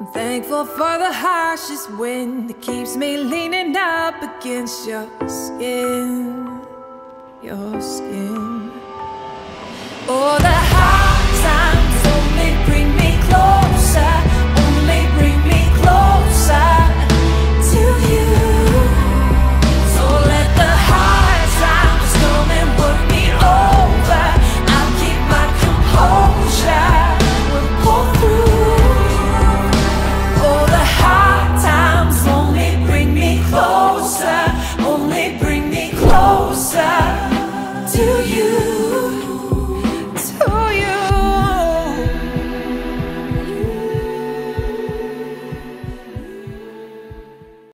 Thankful for the harshest wind that keeps me leaning up against your skin, your skin.